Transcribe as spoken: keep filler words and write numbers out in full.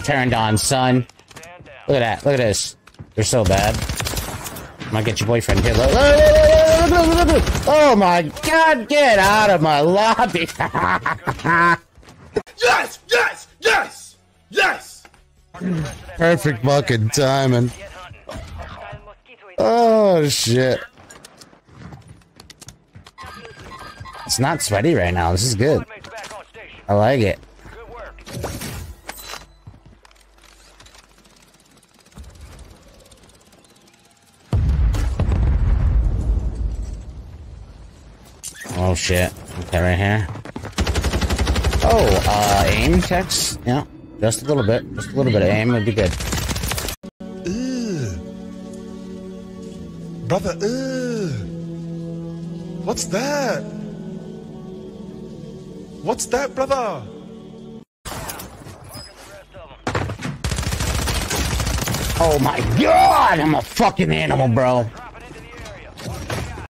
turned on, son. Look at that. Look at this. They're so bad. Might get your boyfriend here. Look, look, look, look, look, look, look. Oh my god, get out of my lobby. Yes! Yes! Yes! Yes! Perfect fucking timing. Oh shit. It's not sweaty right now. This is good. I like it. Oh shit. Okay, right here. Oh, uh, aim checks? Yeah, just a little bit. Just a little bit of aim would be good. Ugh. Brother, ugh. What's that? What's that, brother? Oh my god! I'm a fucking animal, bro.